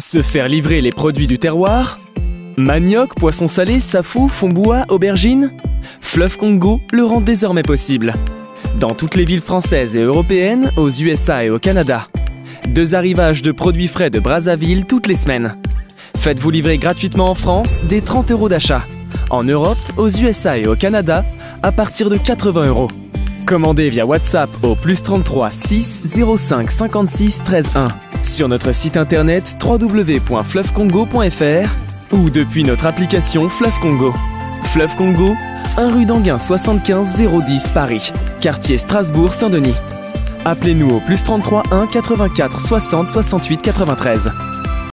Se faire livrer les produits du terroir? Manioc, poisson salé, safou, fomboua, aubergine? Fleuve Congo le rend désormais possible. Dans toutes les villes françaises et européennes, aux USA et au Canada. 2 arrivages de produits frais de Brazzaville toutes les semaines. Faites-vous livrer gratuitement en France dès 30 € d'achat. En Europe, aux USA et au Canada, à partir de 80 €. Commandez via WhatsApp au +33 6 05 56 13 1 sur notre site internet www.fleuvecongo.fr ou depuis notre application Fleuve Congo. Fleuve Congo, 1 rue d'Anguin 75 010 Paris, quartier Strasbourg Saint-Denis. Appelez-nous au +33 1 84 60 68 93.